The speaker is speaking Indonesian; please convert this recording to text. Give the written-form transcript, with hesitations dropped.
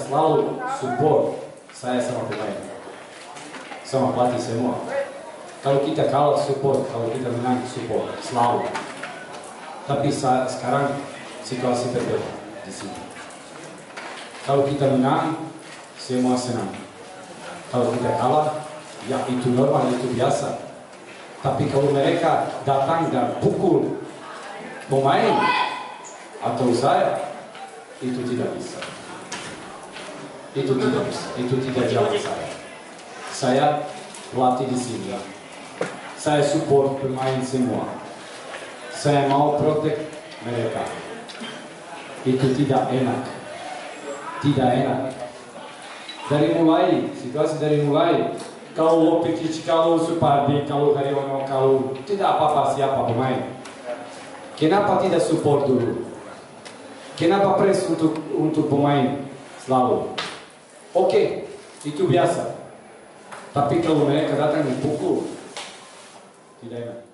selalu support saya sama pemain, sama pelatih semua. Kalau kita kalah support, kalau kita menang support, selalu. Tapi sekarang situasi berbeda di sini. Kalau kita menang, semua senang. Kalau kita kalah, ya itu normal, itu biasa. Tapi kalau mereka datang dan pukul pemain atau saya, itu tidak bisa. Itu tidak bisa. Itu tidak jalan saya. Saya pelatih di sini. Saya support pemain semua. Saya mau protek mereka. Itu tidak enak. Tidak enak. Situasi dari mulai. Kalau Lopetic, kalau Supardi, kalau Haryono, kalau tidak apa-apa siapa pemain. Kenapa tidak support dulu? Kenapa press untuk pemain selalu? Oke, itu biasa. Tapi kalau mereka datang dipukul, tidak enak.